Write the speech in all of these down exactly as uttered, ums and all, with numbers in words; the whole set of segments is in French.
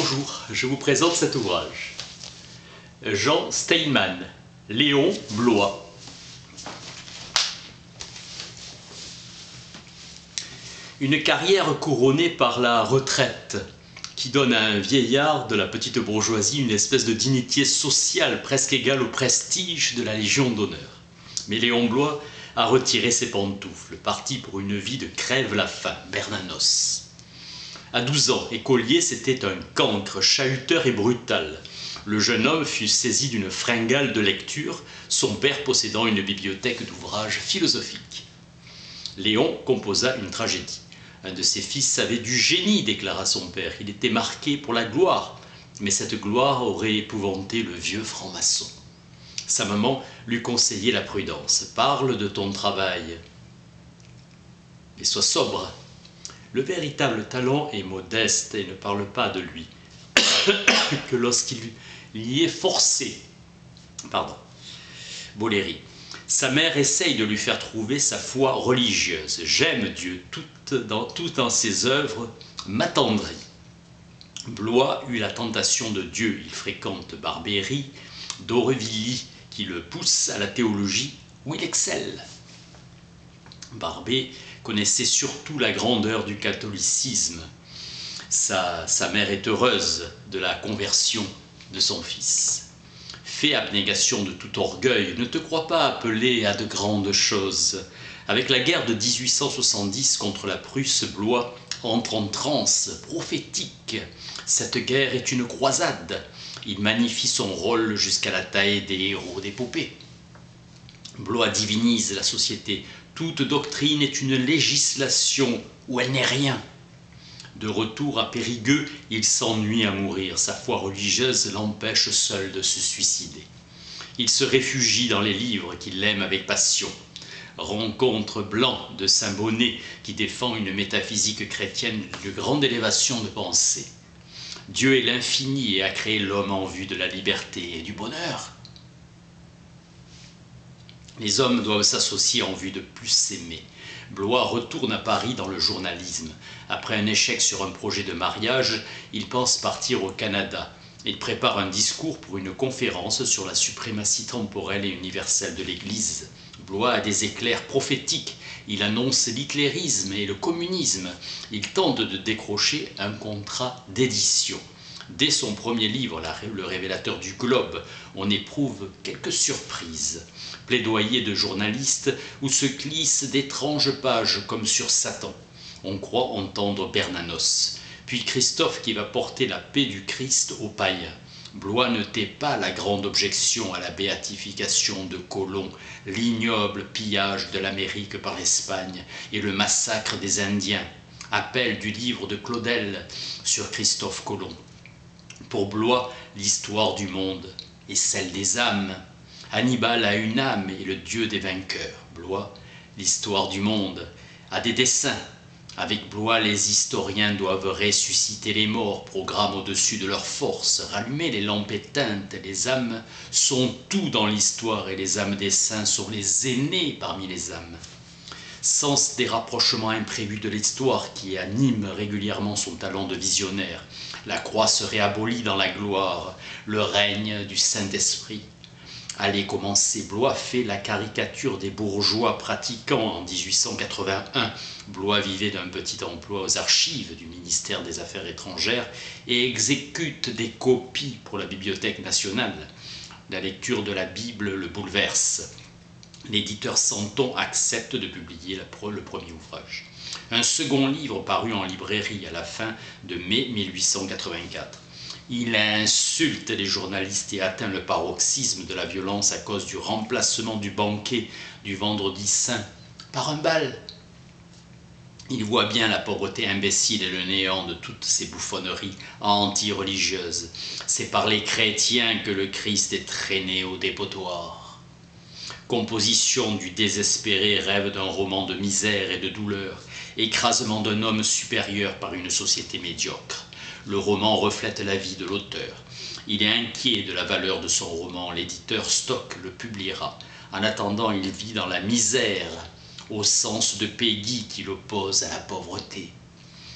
Bonjour, je vous présente cet ouvrage. Jean Steinmann, Léon Bloy. Une carrière couronnée par la retraite, qui donne à un vieillard de la petite bourgeoisie une espèce de dignité sociale presque égale au prestige de la Légion d'honneur. Mais Léon Bloy a retiré ses pantoufles, parti pour une vie de crève-la-faim, Bernanos. À douze ans, écolier, c'était un cancre, chahuteur et brutal. Le jeune homme fut saisi d'une fringale de lecture, son père possédant une bibliothèque d'ouvrages philosophiques. Léon composa une tragédie. Un de ses fils avait du génie, déclara son père. Il était marqué pour la gloire, mais cette gloire aurait épouvanté le vieux franc-maçon. Sa maman lui conseillait la prudence. « Parle de ton travail, et sois sobre. Le véritable talent est modeste et ne parle pas de lui, que lorsqu'il y est forcé. » Pardon. Boléry. Sa mère essaye de lui faire trouver sa foi religieuse. « J'aime Dieu, tout dans, tout dans ses œuvres m'attendrit. » Bloy eut la tentation de Dieu. Il fréquente Barbéry, d'Aurevilly, qui le pousse à la théologie, où il excelle. Barbé connaissait surtout la grandeur du catholicisme. Sa, sa mère est heureuse de la conversion de son fils. Fais abnégation de tout orgueil, ne te crois pas appelé à de grandes choses. Avec la guerre de mille huit cent soixante-dix contre la Prusse, Bloy entre en transe prophétique. Cette guerre est une croisade. Il magnifie son rôle jusqu'à la taille des héros d'épopée. Bloy divinise la société. Toute doctrine est une législation où elle n'est rien. De retour à Périgueux, il s'ennuie à mourir. Sa foi religieuse l'empêche seul de se suicider. Il se réfugie dans les livres qu'il aime avec passion. Rencontre Blanc de Saint-Bonnet qui défend une métaphysique chrétienne de grande élévation de pensée. Dieu est l'infini et a créé l'homme en vue de la liberté et du bonheur. Les hommes doivent s'associer en vue de plus s'aimer. Bloy retourne à Paris dans le journalisme. Après un échec sur un projet de mariage, il pense partir au Canada. Il prépare un discours pour une conférence sur la suprématie temporelle et universelle de l'Église. Bloy a des éclairs prophétiques. Il annonce l'hitlérisme et le communisme. Il tente de décrocher un contrat d'édition. Dès son premier livre, Le Révélateur du Globe, on éprouve quelques surprises. Plaidoyer de journaliste où se glissent d'étranges pages comme sur Satan. On croit entendre Bernanos. Puis Christophe qui va porter la paix du Christ aux païens. Bloy ne tait pas la grande objection à la béatification de Colomb, l'ignoble pillage de l'Amérique par l'Espagne et le massacre des Indiens. Appel du livre de Claudel sur Christophe Colomb. Pour Bloy, l'histoire du monde est celle des âmes. Hannibal a une âme et le dieu des vainqueurs. Bloy, l'histoire du monde, a des desseins. Avec Bloy, les historiens doivent ressusciter les morts, programme au-dessus de leurs forces, rallumer les lampes éteintes. Les âmes sont tout dans l'histoire et les âmes des saints sont les aînés parmi les âmes. Sens des rapprochements imprévus de l'histoire qui anime régulièrement son talent de visionnaire. La croix serait abolie dans la gloire, le règne du Saint-Esprit. Allez commencer, Bloy fait la caricature des bourgeois pratiquants en mille huit cent quatre-vingt-un. Bloy vivait d'un petit emploi aux archives du ministère des Affaires étrangères et exécute des copies pour la Bibliothèque nationale. La lecture de la Bible le bouleverse. L'éditeur Santon accepte de publier le premier ouvrage. Un second livre paru en librairie à la fin de mai mille huit cent quatre-vingt-quatre. Il insulte les journalistes et atteint le paroxysme de la violence à cause du remplacement du banquet du vendredi saint par un bal. Il voit bien la pauvreté imbécile et le néant de toutes ces bouffonneries anti-religieuses. C'est par les chrétiens que le Christ est traîné au dépotoir. Composition du désespéré rêve d'un roman de misère et de douleur, écrasement d'un homme supérieur par une société médiocre. Le roman reflète la vie de l'auteur. Il est inquiet de la valeur de son roman. L'éditeur Stock le publiera. En attendant, il vit dans la misère, au sens de Peggy qui l'oppose à la pauvreté.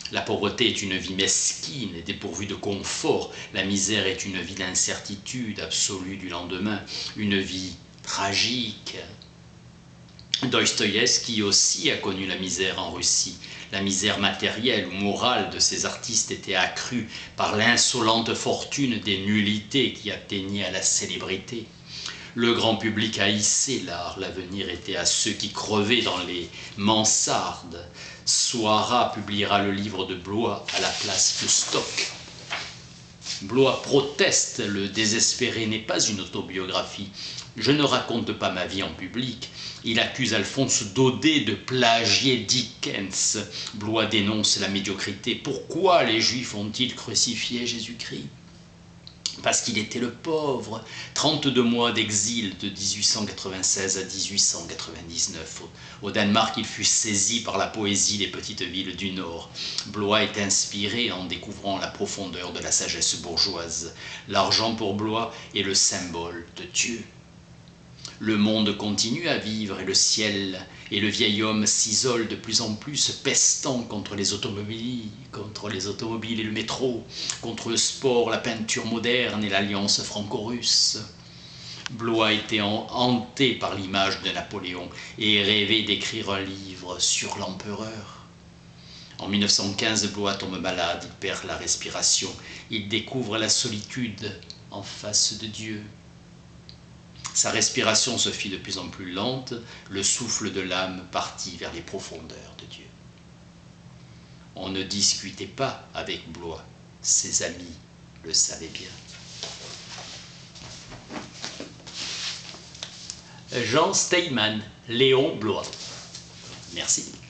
La pauvreté est une vie mesquine et dépourvue de confort. La misère est une vie d'incertitude absolue du lendemain, une vie tragique. Dostoïevski aussi a connu la misère en Russie. La misère matérielle ou morale de ces artistes était accrue par l'insolente fortune des nullités qui atteignaient à la célébrité. Le grand public haïssait l'art, l'avenir était à ceux qui crevaient dans les mansardes. Soara publiera le livre de Blois à la place de Stock. Blois proteste, le désespéré n'est pas une autobiographie. Je ne raconte pas ma vie en public. Il accuse Alphonse Daudet de plagier Dickens. Blois dénonce la médiocrité. Pourquoi les Juifs ont-ils crucifié Jésus-Christ? Parce qu'il était le pauvre. trente-deux mois d'exil de mille huit cent quatre-vingt-seize à mille huit cent quatre-vingt-dix-neuf. Au Danemark, il fut saisi par la poésie des petites villes du Nord. Blois est inspiré en découvrant la profondeur de la sagesse bourgeoise. L'argent pour Blois est le symbole de Dieu. Le monde continue à vivre et le ciel et le vieil homme s'isole de plus en plus, pestant contre les automobiles, contre les automobiles et le métro, contre le sport, la peinture moderne et l'alliance franco-russe. Blois était hanté par l'image de Napoléon et rêvait d'écrire un livre sur l'empereur. En mille neuf cent quinze, Blois tombe malade, il perd la respiration, il découvre la solitude en face de Dieu. Sa respiration se fit de plus en plus lente, le souffle de l'âme partit vers les profondeurs de Dieu. On ne discutait pas avec Blois, ses amis le savaient bien. Jean Steinmann, Léon Blois. Merci.